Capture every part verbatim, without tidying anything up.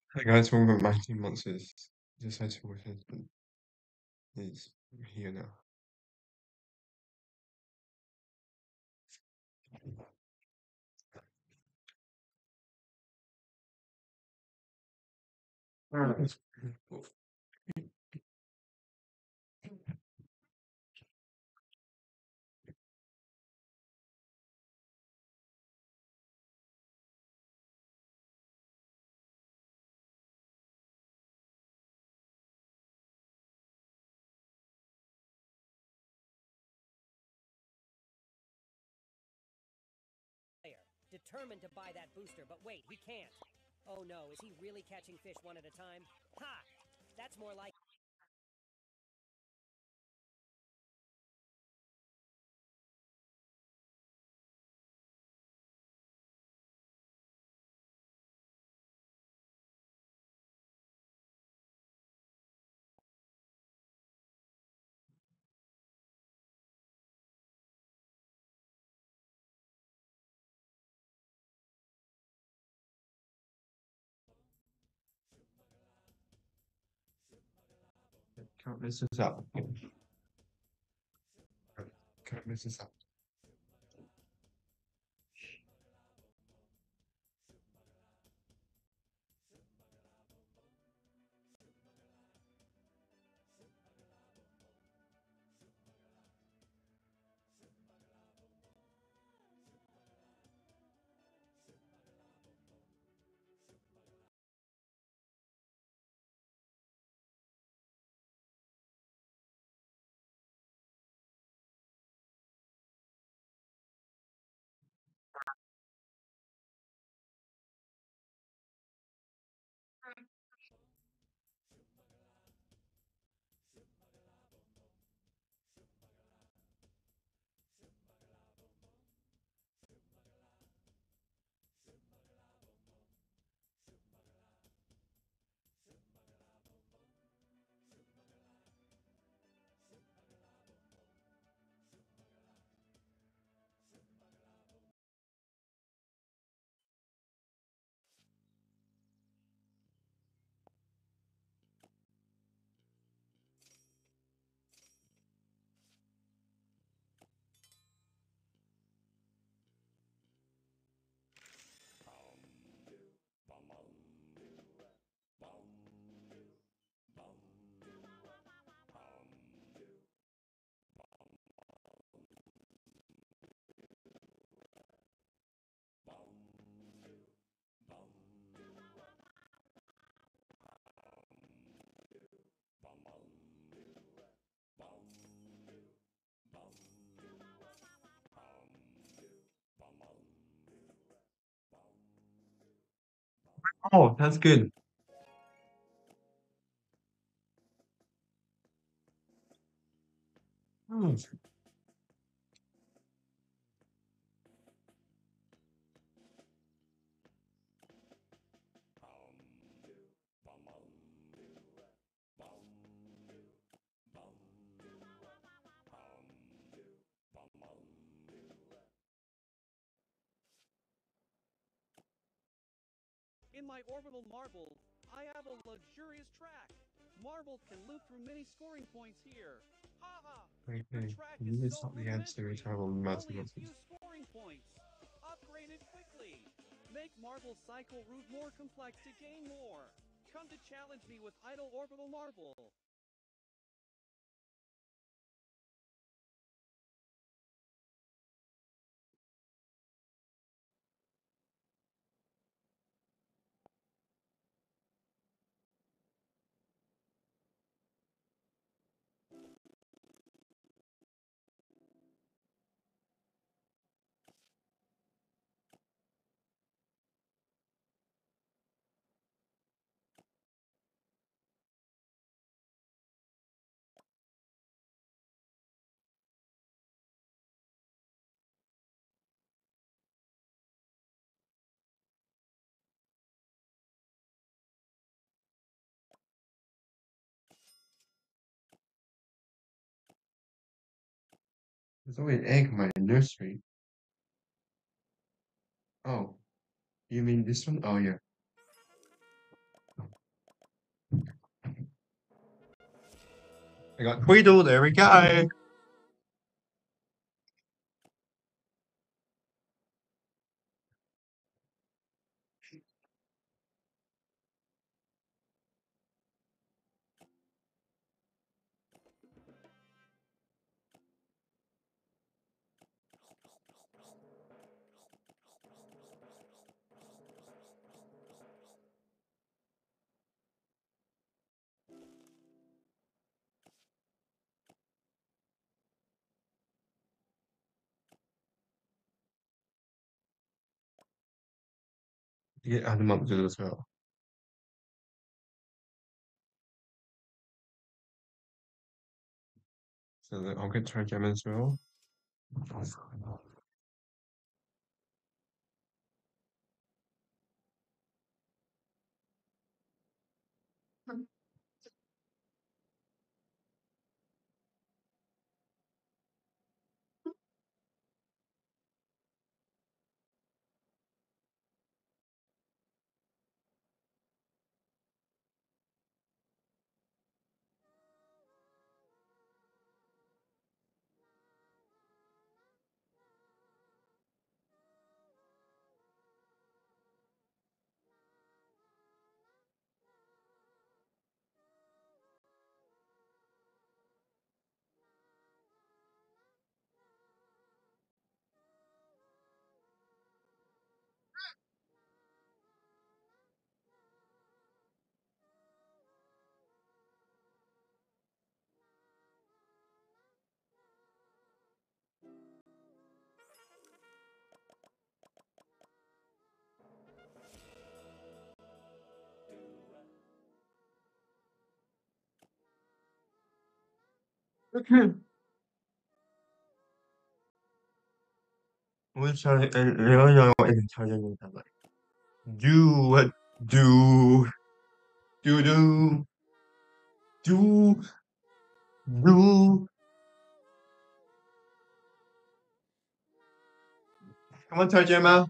Hey guys, welcome back to nineteen Monsters. Decided to watch husband is here now. Alright. Determined to buy that booster, but wait, he can't. Oh no, is he really catching fish one at a time? Ha! That's more like... Can't mess this up. Can't mess this up. Oh, that's good. Hmm. In my orbital marble, I have a luxurious track. Marbles can loop through many scoring points here. Haha! Your Okay. track is You need so something else to rudimentary. travel multiple Only a few monsters. scoring points. Upgrade it quickly. Make Marble cycle route more complex to gain more. Come to challenge me with Idle Orbital Marble. There's only an egg in my nursery. Oh, you mean this one? Oh, yeah. I got Tweedle, there we go. You get Adamantly as well. So that I'll get Trigem as well. Okay. Which I really know what is Italian that like. Do what do do do do do. Come on, Tarjama.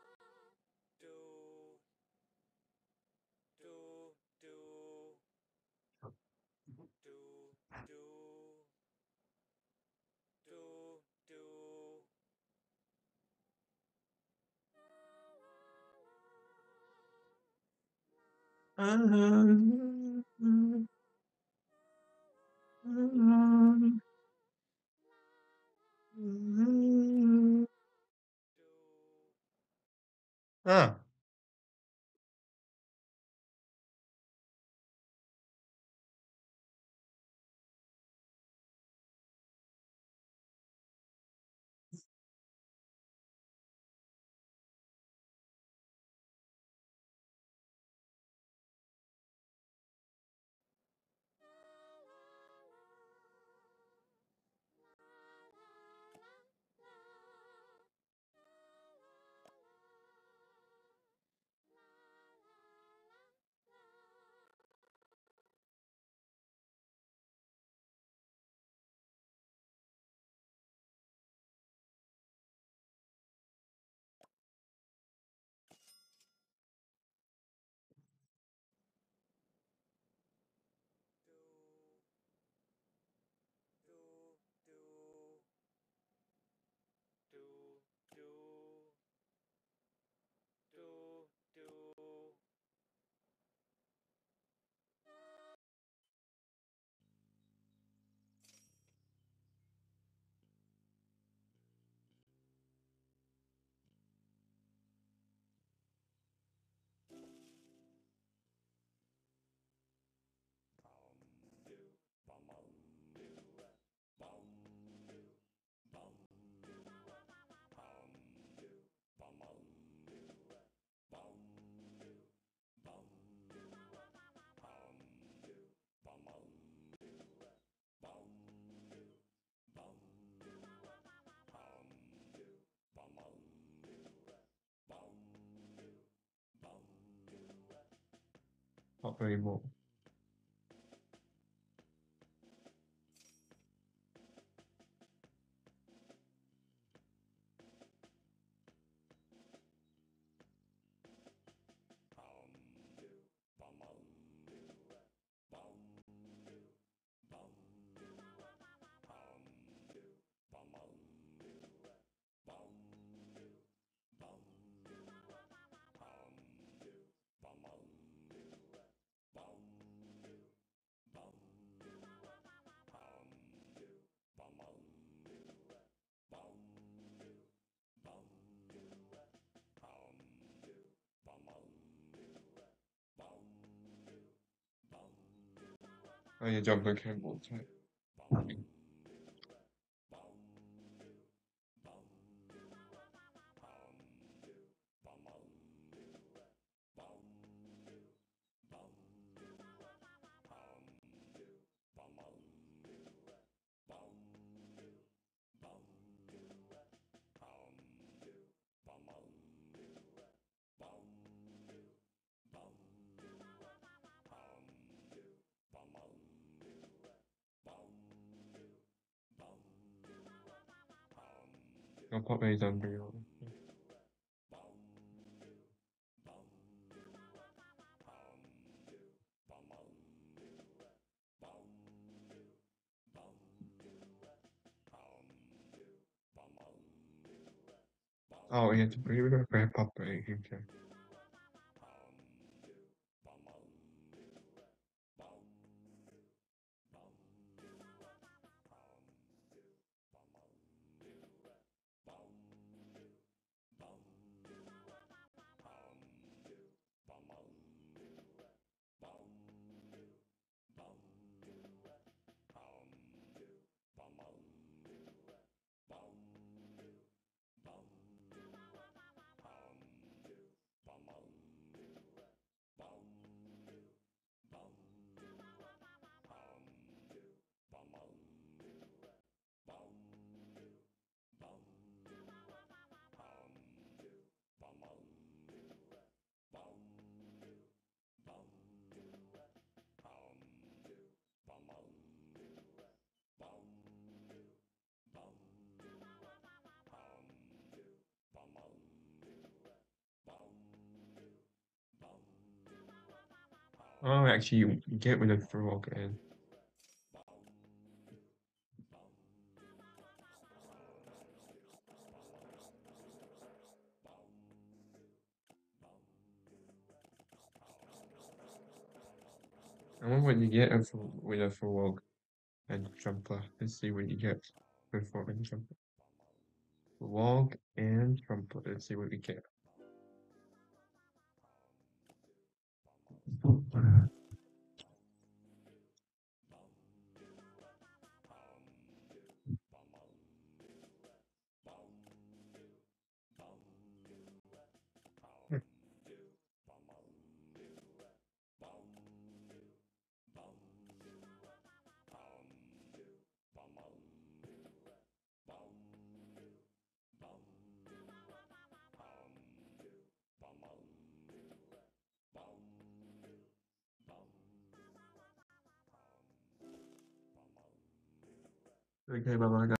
Ah. Not very more. Oh yeah, Jumping Campbell type. I'll pop a Dunbury on. Oh yeah, we're gonna grab pop a okay. Oh, actually, you get rid of Frog and I wonder what you get if, with a Frog and Jumper. Let's see what you get with Frog and Jumper. Frog and Jumper. Let's see what we get. Okay, bye bye, guys.